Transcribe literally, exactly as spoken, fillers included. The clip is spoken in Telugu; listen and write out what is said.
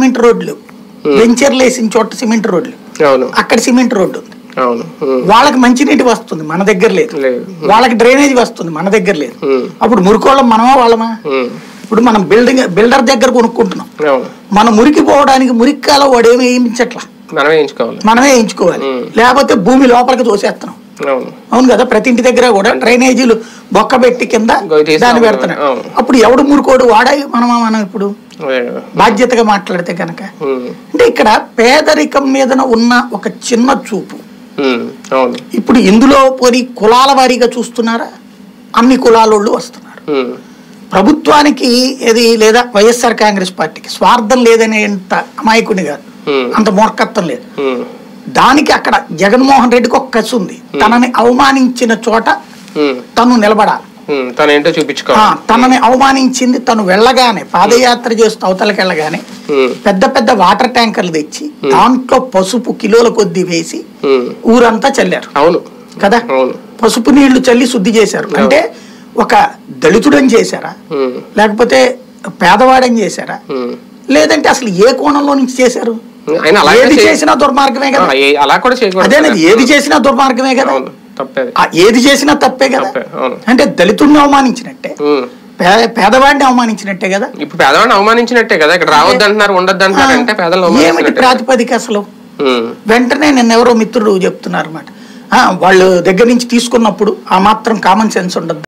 సిమెంట్ రోడ్లు, వెంచర్లు వేసిన చోట సిమెంట్ రోడ్లు, అక్కడ సిమెంట్ రోడ్డు ఉంది, వాళ్ళకి మంచినీటి వస్తుంది, మన దగ్గర లేదు. వాళ్ళకి డ్రైనేజ్ వస్తుంది, మన దగ్గర లేదు. అప్పుడు మురికోళ్ళం మనమా వాళ్ళమా? ఇప్పుడు మనం బిల్డింగ్ బిల్డర్ దగ్గర కొనుక్కుంటున్నాం, మన మురికి పోవడానికి మురిక్కాలో వాడు ఏమి వేయించట్లా, మనమే వేయించుకోవాలి. లేకపోతే భూమి లోపలికి తోసేస్తున్నాం. అవును కదా, ప్రతి ఇంటి దగ్గర కూడా డ్రైనేజీలు బొక్క పెట్టి కింద దాన్ని పెడుతున్నాడు. అప్పుడు ఎవడు మురికోడు వాడా మనమా? మనం ఇప్పుడు బాధ్యతగా మాట్లాడితే కనుక అంటే ఇక్కడ పేదరికం మీద ఉన్న ఒక చిన్న చూపు. ఇప్పుడు ఇందులో పోయి కులాల వారీగా చూస్తున్నారా? అన్ని కులాల వాళ్ళు వస్తున్నారు. ప్రభుత్వానికి ఏది లేదా వైఎస్ఆర్ కాంగ్రెస్ పార్టీకి స్వార్థం లేదనే అంత అమాయకుని కాదు, అంత మూర్ఖత్వం లేదు. దానికి అక్కడ జగన్మోహన్ రెడ్డికి ఒక కసి ఉంది. తనని అవమానించిన చోట తను నిలబడాలి, తనేంటో చూపించుకోవాలి. తనని అవమానించింది తను వెళ్ళగానే పాదయాత్ర చేస్తూ అవతలకి వెళ్ళగానే పెద్ద పెద్ద వాటర్ ట్యాంకర్లు తెచ్చి దాంట్లో పసుపు కిలోల కొద్దీ వేసి ఊరంతా చల్లారు. అవును కదా, పసుపు నీళ్లు చల్లి శుద్ధి చేశారు. అంటే ఒక దళితుడని చేశారా, లేకపోతే పేదవాడని చేశారా, లేదంటే అసలు ఏ కోణంలో నుంచి చేశారు? ఏది చేసినా దుర్మార్గమే కదా. అదేనది, ఏది చేసినా దుర్మార్గమే కదా, ఏది చేసినా తప్పే కదా. అంటే దళితుడిని అవమానించినట్టే, పేదవాడిని అవమానించినట్టే కదా. ఇప్పుడు పేదవాడిని అవమానించినట్టే కదా. ఇక్కడ రావద్దు అంటున్నారు, ఉండద్దు అంటున్నారు అంటే పేదలు ఏమిటి ప్రాతిపదిక అసలు? వెంటనే నిన్న ఎవరో మిత్రుడు చెప్తున్నారు అన్నమాట, వాళ్ళు దగ్గర నుంచి తీసుకున్నప్పుడు ఆ మాత్రం కామన్ సెన్స్ ఉండదు.